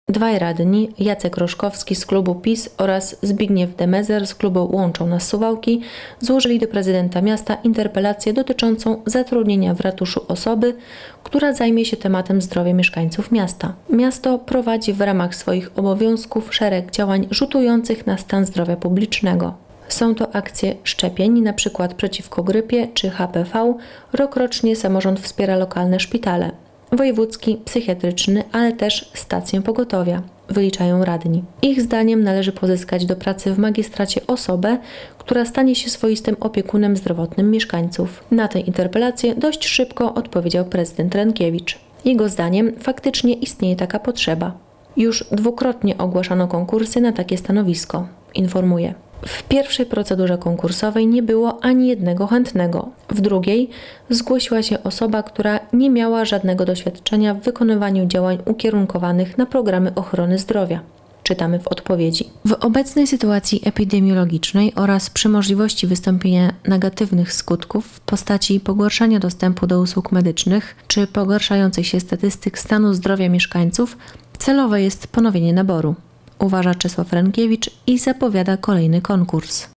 Dwaj radni, Jacek Roszkowski z klubu PiS oraz Zbigniew Demezer z klubu Łączą Nas Suwałki, złożyli do prezydenta miasta interpelację dotyczącą zatrudnienia w ratuszu osoby, która zajmie się tematem zdrowia mieszkańców miasta. Miasto prowadzi w ramach swoich obowiązków szereg działań rzutujących na stan zdrowia publicznego. Są to akcje szczepień, np. przeciwko grypie czy HPV. Rokrocznie samorząd wspiera lokalne szpitale, wojewódzki, psychiatryczny, ale też stację pogotowia, wyliczają radni. Ich zdaniem należy pozyskać do pracy w magistracie osobę, która stanie się swoistym opiekunem zdrowotnym mieszkańców. Na tę interpelację dość szybko odpowiedział prezydent Rękiewicz. Jego zdaniem faktycznie istnieje taka potrzeba. Już dwukrotnie ogłaszano konkursy na takie stanowisko, informuje. W pierwszej procedurze konkursowej nie było ani jednego chętnego. W drugiej zgłosiła się osoba, która nie miała żadnego doświadczenia w wykonywaniu działań ukierunkowanych na programy ochrony zdrowia. Czytamy w odpowiedzi. W obecnej sytuacji epidemiologicznej oraz przy możliwości wystąpienia negatywnych skutków w postaci pogorszania dostępu do usług medycznych czy pogarszających się statystyk stanu zdrowia mieszkańców, celowe jest ponowienie naboru, uważa Czesław Rękiewicz i zapowiada kolejny konkurs.